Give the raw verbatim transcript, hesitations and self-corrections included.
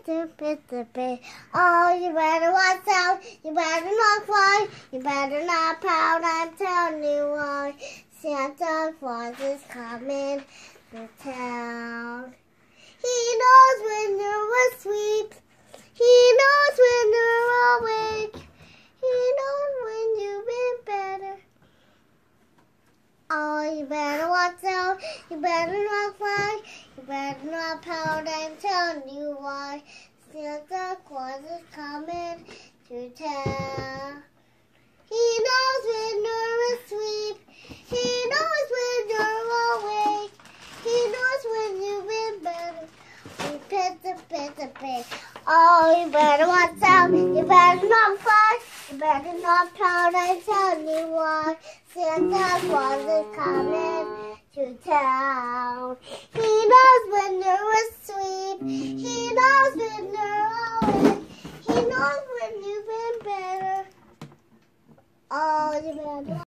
to Mississippi. Oh, you better watch out. You better not cry. You better not pout. I'm telling you why. Santa Claus is coming to town. He knows when you're asleep. He knows when you're awake. He knows when you've been better. Oh, you better watch out. You better not cry. You better not pout. I'm telling you why. Santa Claus is coming to town. He knows when you're asleep. He knows when you're awake. He knows when you've been better. We pet the pet the pet. Oh, you better watch out. You better not cry. You better not pout. I'm telling you why. Santa Claus is coming to town. He knows when you're asleep. He knows when you're awake. He knows when you've been better. Oh, you better.